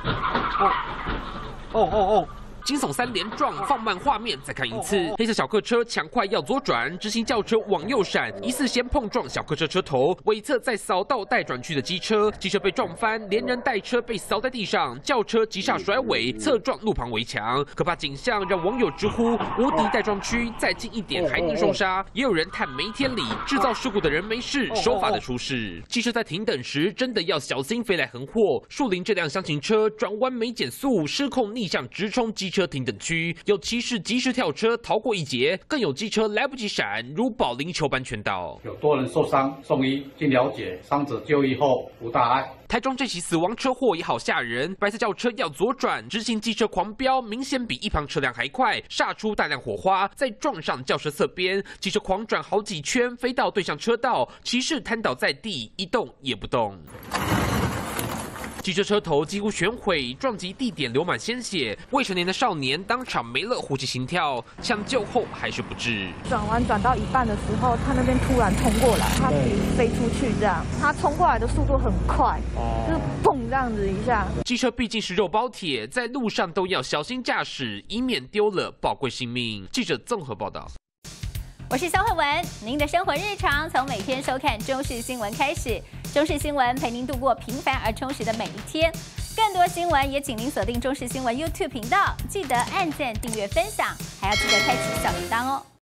哦！惊悚3连撞，放慢画面再看一次。黑色小客车抢快要左转，直行轿车往右闪，疑似先碰撞小客车车头，尾侧再扫到待转区的机车，机车被撞翻，连人带车被扫在地上，轿车急刹甩尾，侧撞路旁围墙，可怕景象让网友直呼无敌待撞区，再近一点还能双杀。也有人叹没天理，制造事故的人没事，守法的出事。汽车在停等时真的要小心飞来横祸。树林这辆厢型车转弯没减速，失控逆向直冲机车停等区，有骑士及时跳车逃过一劫，更有机车来不及闪，如保龄球般全倒。 有多人受伤送医，经了解，伤者就医后无大碍。 台中这起死亡车祸也好吓人，白色轿车要左转，直行机车狂飙，明显比一旁车辆还快，煞出大量火花，再撞上轿车侧边，机车狂转好几圈，飞到对向车道，骑士瘫倒在地，一动也不动。机车车头几乎全毁，撞击地点流满鲜血，未成年的少年当场没了呼吸心跳，抢救后还是不治。 转弯转到一半的时候，他那边突然冲过来，他自己飞出去这样，他冲过来的速度很快，就是砰这样子一下。 机车毕竟是肉包铁，在路上都要小心驾驶，以免丢了宝贵性命。记者综合报道。 我是肖慧文，您的生活日常从每天收看中视新闻开始。中视新闻陪您度过平凡而充实的每一天。更多新闻也请您锁定中视新闻 YouTube 频道，记得按赞、订阅、分享，还要记得开启小铃铛哦。